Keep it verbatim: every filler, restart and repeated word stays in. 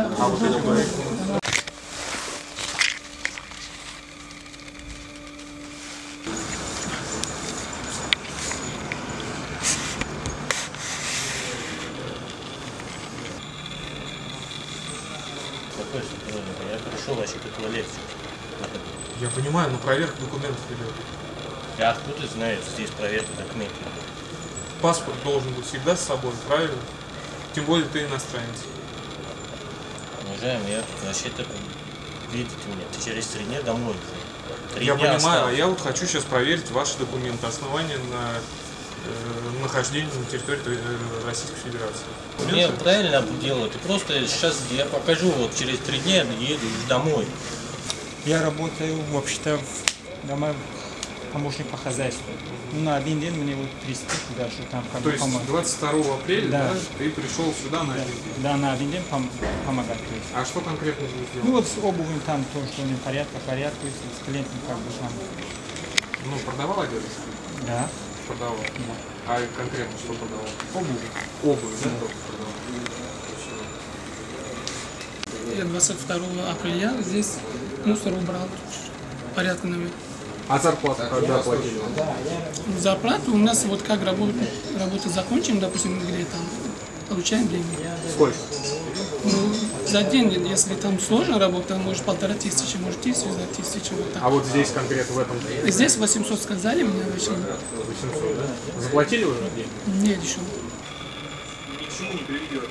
А вот эти были? Какой сотрудник? Я пришел вообще к туалет. Я понимаю, но проверка документов идет. Я откуда знаю, что здесь проверка документов? Паспорт должен быть всегда с собой, правильно? Тем более ты иностранец. Уважаемый, я вообще-то, видите меня, через три дня домой. Три Я дня понимаю, осталось. а я вот хочу сейчас проверить ваши документы, основания на э, нахождение на территории э, Российской Федерации. Не, правильно делают. И просто сейчас я покажу, вот через три дня еду домой. Я работаю вообще-то в дома помощник по хозяйству. Ну, на один день мне вот триста даже там как То бы есть помогать. двадцать второго апреля, да. Да. Да, ты пришел сюда на Да, один день. да, на один день пом помогать. То есть. А что конкретно здесь Ну делать? вот с обувью там то, что не порядка, порядка, то есть с клиентом как бы там. Ну, продавал одежду? Да. Продавал. Да. А конкретно что продавал? Обувь. Обувь, да, только продавал. Я двадцать второго апреля здесь мусор убрал, порядка навел. А зарплату когда платили? Зарплату у нас вот как работа, работа закончим, допустим, где там получаем деньги. Сколько? Ну, за день, если там сложно работа, может полтора тысячи, может тысячу за тысячу, вот так. А вот здесь конкретно в этом? Здесь восемьсот сказали мне вообще. восемьсот, да? Заплатили уже деньги? Нет еще. Ни к чему не приведет.